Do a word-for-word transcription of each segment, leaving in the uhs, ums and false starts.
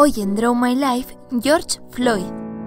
Hoy en Draw My Life, George Floyd.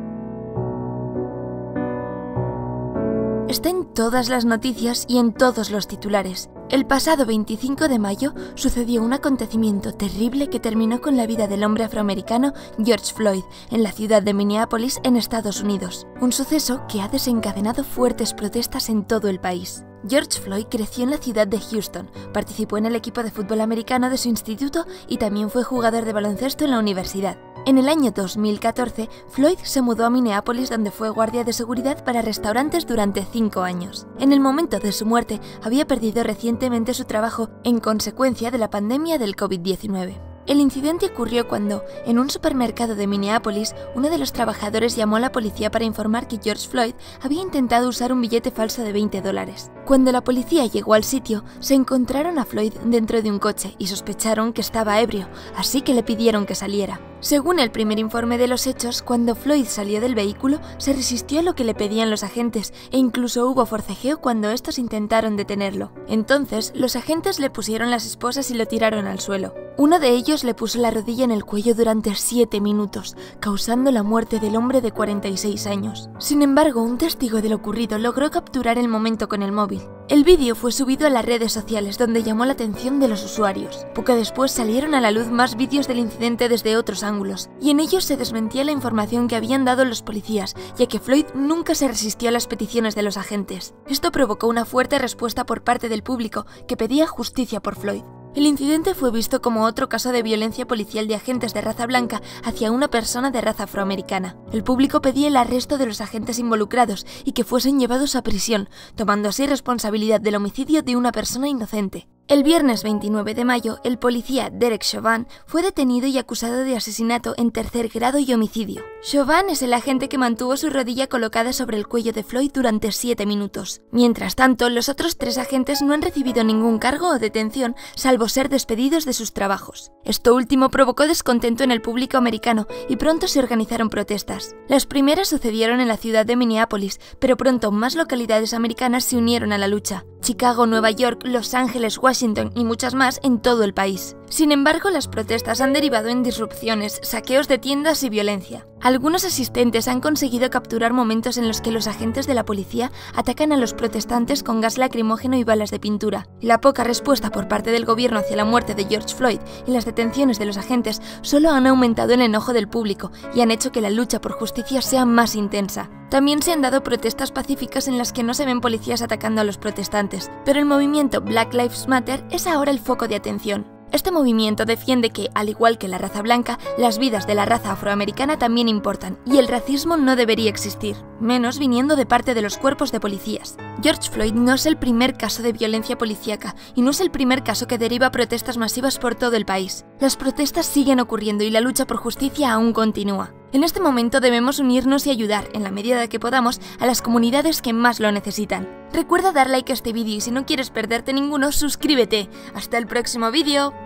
Está en todas las noticias y en todos los titulares. El pasado veinticinco de mayo sucedió un acontecimiento terrible que terminó con la vida del hombre afroamericano George Floyd en la ciudad de Minneapolis, en Estados Unidos. Un suceso que ha desencadenado fuertes protestas en todo el país. George Floyd creció en la ciudad de Houston, participó en el equipo de fútbol americano de su instituto y también fue jugador de baloncesto en la universidad. En el año dos mil catorce, Floyd se mudó a Minneapolis, donde fue guardia de seguridad para restaurantes durante cinco años. En el momento de su muerte, había perdido recientemente su trabajo en consecuencia de la pandemia del COVID diecinueve. El incidente ocurrió cuando, en un supermercado de Minneapolis, uno de los trabajadores llamó a la policía para informar que George Floyd había intentado usar un billete falso de veinte dólares. Cuando la policía llegó al sitio, se encontraron a Floyd dentro de un coche y sospecharon que estaba ebrio, así que le pidieron que saliera. Según el primer informe de los hechos, cuando Floyd salió del vehículo, se resistió a lo que le pedían los agentes e incluso hubo forcejeo cuando estos intentaron detenerlo. Entonces, los agentes le pusieron las esposas y lo tiraron al suelo. Uno de ellos le puso la rodilla en el cuello durante siete minutos, causando la muerte del hombre de cuarenta y seis años. Sin embargo, un testigo de lo ocurrido logró capturar el momento con el móvil. El vídeo fue subido a las redes sociales, donde llamó la atención de los usuarios. Poco después salieron a la luz más vídeos del incidente desde otros ángulos, y en ellos se desmentía la información que habían dado los policías, ya que Floyd nunca se resistió a las peticiones de los agentes. Esto provocó una fuerte respuesta por parte del público, que pedía justicia por Floyd. El incidente fue visto como otro caso de violencia policial de agentes de raza blanca hacia una persona de raza afroamericana. El público pedía el arresto de los agentes involucrados y que fuesen llevados a prisión, tomando así responsabilidad del homicidio de una persona inocente. El viernes veintinueve de mayo, el policía Derek Chauvin fue detenido y acusado de asesinato en tercer grado y homicidio. Chauvin es el agente que mantuvo su rodilla colocada sobre el cuello de Floyd durante siete minutos. Mientras tanto, los otros tres agentes no han recibido ningún cargo o detención, salvo ser despedidos de sus trabajos. Esto último provocó descontento en el público americano y pronto se organizaron protestas. Las primeras sucedieron en la ciudad de Minneapolis, pero pronto más localidades americanas se unieron a la lucha. Chicago, Nueva York, Los Ángeles, Washington y muchas más en todo el país. Sin embargo, las protestas han derivado en disrupciones, saqueos de tiendas y violencia. Algunos asistentes han conseguido capturar momentos en los que los agentes de la policía atacan a los protestantes con gas lacrimógeno y balas de pintura. La poca respuesta por parte del gobierno hacia la muerte de George Floyd y las detenciones de los agentes solo han aumentado el enojo del público y han hecho que la lucha por justicia sea más intensa. También se han dado protestas pacíficas en las que no se ven policías atacando a los protestantes, pero el movimiento Black Lives Matter es ahora el foco de atención. Este movimiento defiende que, al igual que la raza blanca, las vidas de la raza afroamericana también importan, y el racismo no debería existir, menos viniendo de parte de los cuerpos de policías. George Floyd no es el primer caso de violencia policíaca, y no es el primer caso que deriva protestas masivas por todo el país. Las protestas siguen ocurriendo y la lucha por justicia aún continúa. En este momento debemos unirnos y ayudar, en la medida que podamos, a las comunidades que más lo necesitan. Recuerda dar like a este vídeo y si no quieres perderte ninguno, suscríbete. ¡Hasta el próximo vídeo!